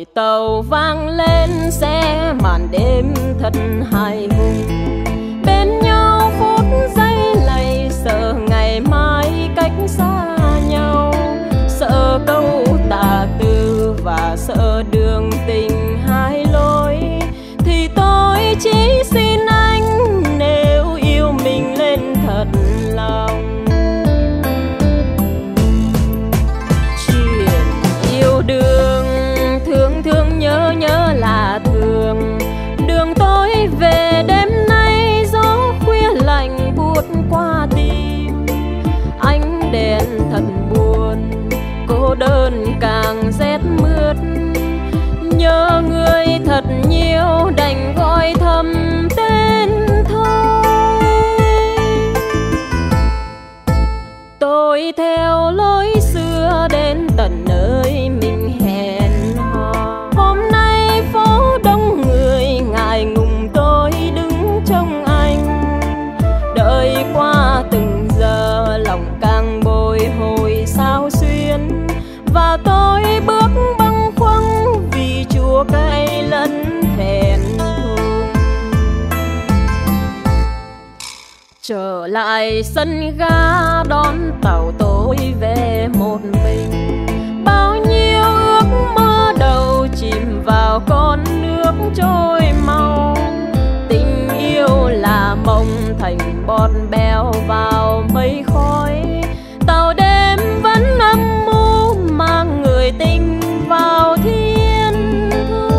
tàu vang lên xe màn đêm thật hài hùng. Bên nhau phút giây lầy, sợ ngày mai cách xa nhau, sợ câu tà tư và sợ đường tình hai lối. Thì tôi chỉ xin anh nếu yêu mình lên thật lòng. Chuyện yêu đương thương thương nhớ nhớ là thường. Đường tôi về đêm nay gió khuya lạnh buốt qua tim. Ánh đèn thật buồn, cô đơn càng rét mướt. Nhớ người thật nhiều đành gọi thầm tên thôi. Tôi theo lối xưa đến tận nơi mình hẹn hò. Hôm nay phố đông người ngại ngùng tôi đứng trông anh. Đợi qua từng giờ lòng càng bồi hồi sao xuyên. Và tôi bước bâng khuâng vì chua cay lẫn thẹn thùng. Trở lại sân ga đón tàu tôi về một mình. Bao nhiêu ước mơ đầu chìm vào con nước trôi mau. Tình yêu là mộng thành bọt bèo vào mây khói. Tàu đêm vẫn âm mưu mang người tình vào thiên thu.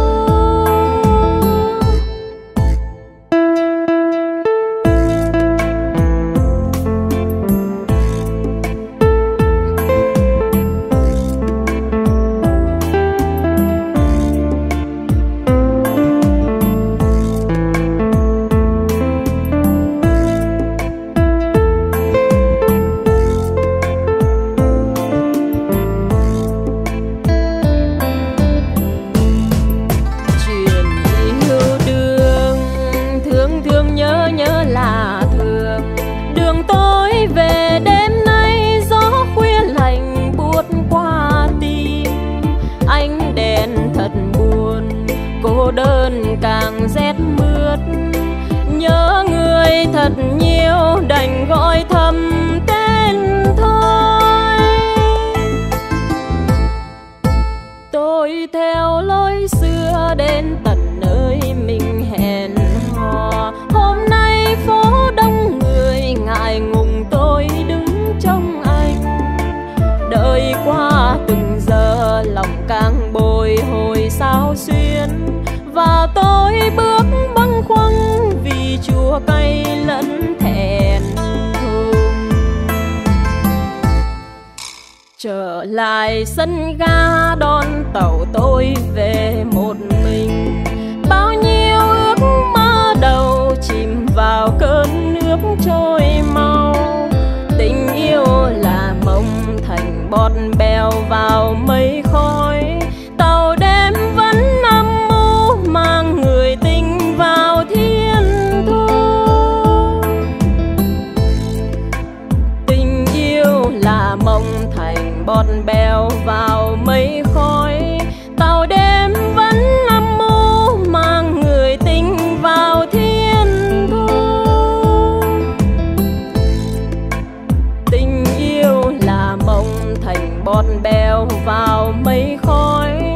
Cô đơn càng rét mướt. Nhớ người thật nhiều đành gọi thầm tên thôi. Tôi theo lối xưa đến tận nơi mình hẹn hò. Hôm nay phố đông người ngại ngùng tôi đứng trông anh. Đợi qua từng giờ lòng càng bồi hồi sao xuyên. Và tôi bước bâng khuâng vì chua cay lẫn thẹn thùng. Trở lại sân ga đón tàu tôi về một mình. Bao nhiêu ước mơ đầu chìm vào cơn nước trôi mau. Tình yêu là mộng thành bọt bèo vào mây khói. Tàu đêm vẫn âm mưu mang người tình vào thiên thu. Tình yêu là mộng thành bọt bèo vào mây khói. Tàu đêm vẫn âm mưu mang người tình vào thiên thu. Tình yêu là mộng thành bọt bèo vào mây khói.